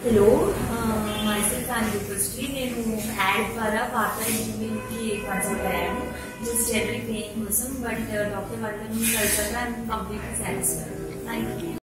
Hello, myself I am dentistry. నేను ad ద్వారా Partha Dental కి కన్సల్ట్ అయ్యాను. జస్ట్ ఎవ్రీ పెయిన్ కోసం, బట్ డాక్టర్ వాళ్ళని కలిసాక I'm completely satisfied. Thank you.